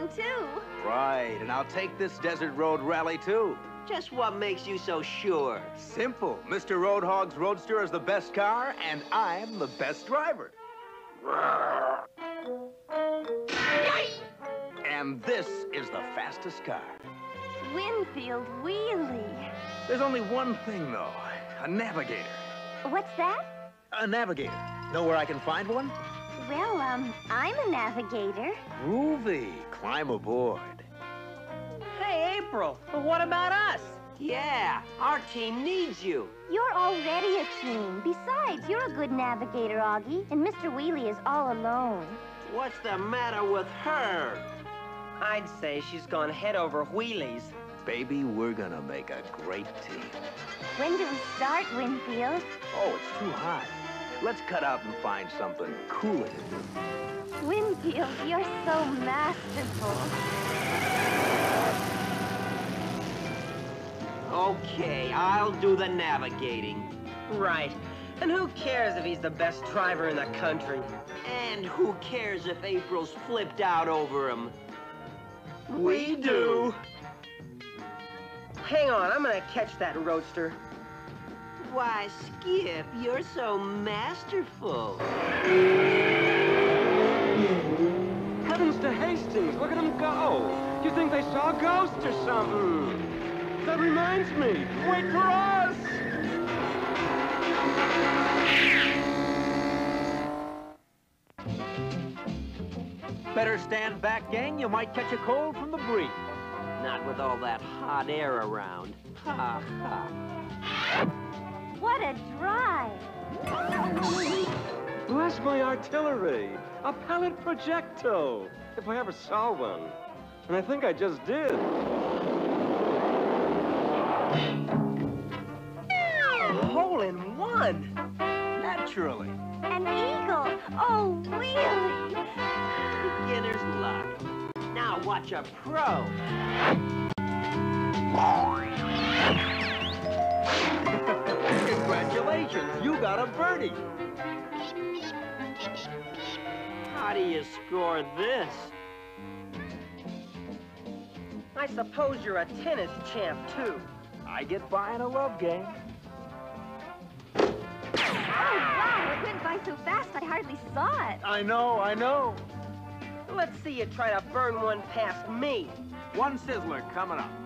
one, too. Right, and I'll take this Desert Road Rally, too. Just what makes you so sure? Simple. Mr. Roadhog's Roadster is the best car, and I'm the best driver. And this is the fastest car. Winfield Wheelie. There's only one thing, though. A navigator. What's that? A navigator. Know where I can find one? Well, I'm a navigator. Groovy. Climb aboard. Hey, April, but what about us? Yeah, our team needs you. You're already a team. Besides, you're a good navigator, Augie, and Mr. Wheelie is all alone. What's the matter with her? I'd say she's gone head over wheelies. Baby, we're gonna make a great team. When do we start, Winfield? Oh, it's too hot. Let's cut out and find something cooler to do. Winfield, you're so masterful. Okay, I'll do the navigating. Right. And who cares if he's the best driver in the country? And who cares if April's flipped out over him? We do. Hang on, I'm gonna catch that roadster. Why, Skip, you're so masterful. Heavens to Hastings, look at them go. You think they saw a ghost or something? That reminds me, wait for us! Better stand back, gang. You might catch a cold from the breeze. Not with all that hot air around. Ha, ha. What a drive. Bless my artillery, a pellet projectile, if I ever saw one. And I think I just did. Hole in one. Naturally. An eagle. Oh, Wheelie. Beginner's luck. Now watch a pro. Congratulations, you got a birdie. How do you score this? I suppose you're a tennis champ, too. I get by in a love game. Oh, wow, it went by so fast I hardly saw it. I know. Let's see you try to burn one past me. One sizzler coming up.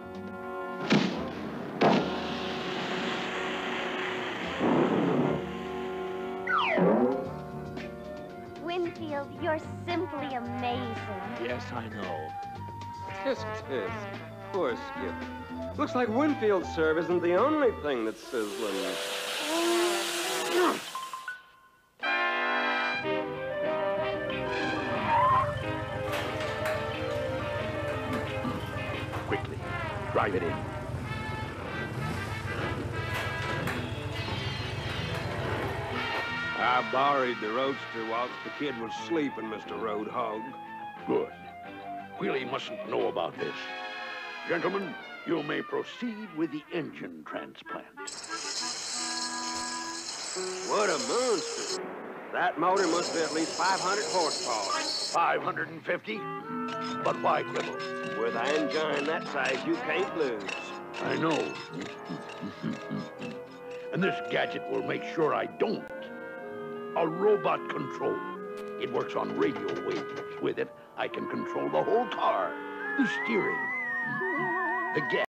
Winfield, you're simply amazing. Yes, I know. Tisk, tisk. Poor Skip. Looks like Winfield's serve isn't the only thing that's sizzling. Quickly, drive it in. I borrowed the roadster whilst the kid was sleeping, Mr. Roadhog. Good. Wheelie mustn't know about this. Gentlemen, you may proceed with the engine transplant. What a monster. That motor must be at least 500 horsepower. 550? But why quibble? With an engine that size, you can't lose. I know. And this gadget will make sure I don't. A robot control. It works on radio waves. With it, I can control the whole car. The steering. The gas.